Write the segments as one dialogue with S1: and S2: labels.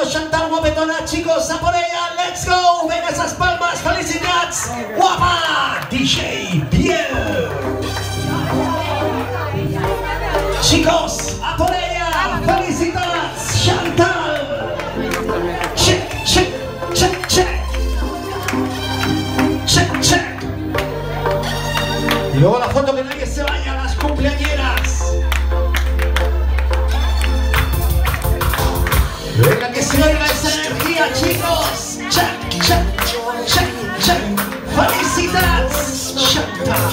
S1: Chantal, guapetona, chicos, a por ella, let's go, venga esas palmas, felicidades, guapa, DJ Biel. Chicos, a por ella, felicidades, Chantal. Check, check, check, check. Check, check. Y luego la foto, que nadie se vaya, las cumpleañeras. Venga, que se oiga esa energía, chicos. Check, check, check, check. Felicidades, Chantal.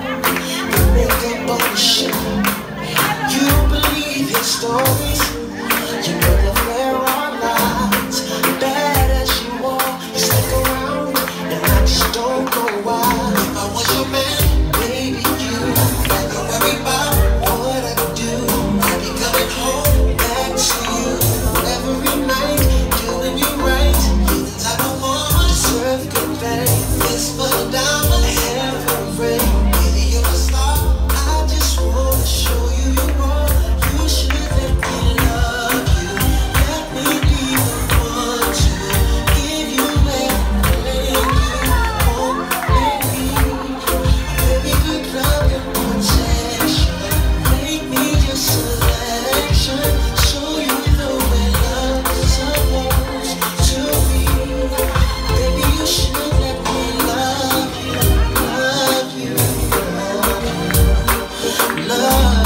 S2: You don't believe his stories. You never wear our lies. Bad as you are, you stick around, and I just don't know why. If I was your man, baby, you never worry about what I do. I'd be coming home back to you every night, doing you right. You're the type of woman to deserve good thing. This for the diamond, hair for the ring. Baby, you're a star. I just wanna show you you are. You should let me love you. Let me be the one to give you everything you want and need. Baby, good love and protection. Make me your selection. Show you the way love is supposed to be. Baby, you should let me love you, love you, love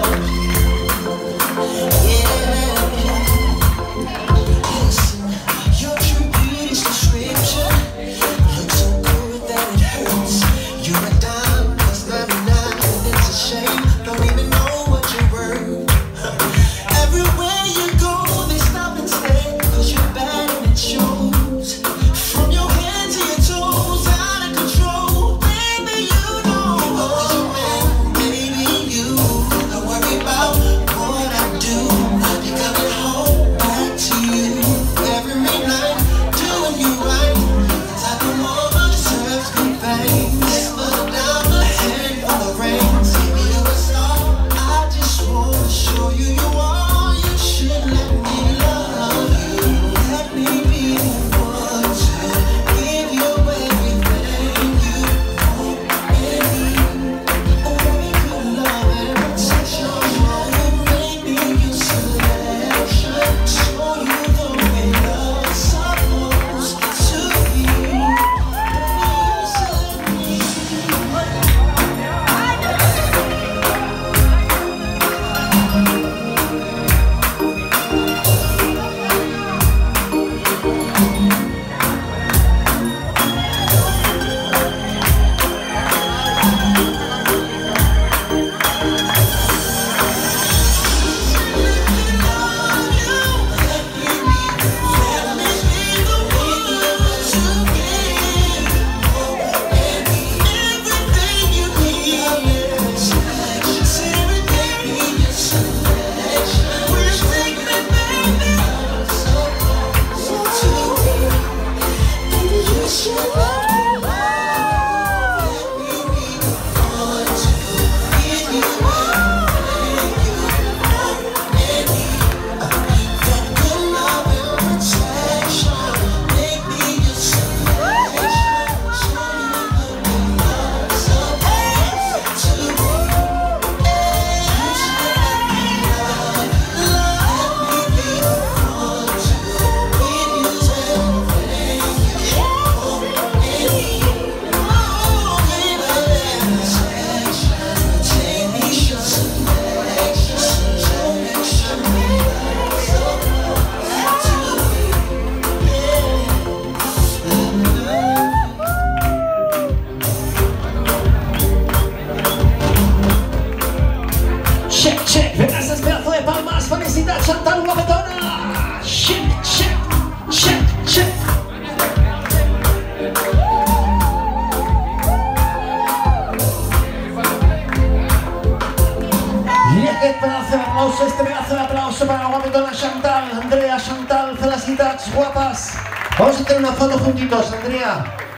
S2: you. Yeah. Listen, your true beauty's description looks so good that it hurts. You're a dime plus 99, and it's a shame. Don't even know what you're worth. Everywhere you go, they stop and stare, 'cause you're bad and it shows. From your head to your toes, out of control. Baby, you know. If I was your man, baby, you don't worry about what I do. I'll be coming home back to you every night, doing you right. The type of woman deserves good things. For the diamond, head for the rings. Baby, you're a star. I just wanna show you you are. You should let me love you. Let me be the one to give you everything you want and need. Oh, baby, good love and protection. Make me your selection. Show you the way love's supposed to be. Baby, you set me
S1: Check, check, venga esas pedazos de palmas, felicidades, Chantal, guapetona. Check, check, check, check. Y este pedazo de aplauso para la guapetona Chantal, Andrea, Chantal, felicidades, guapas. Vamos a tener una foto juntitos, Andrea.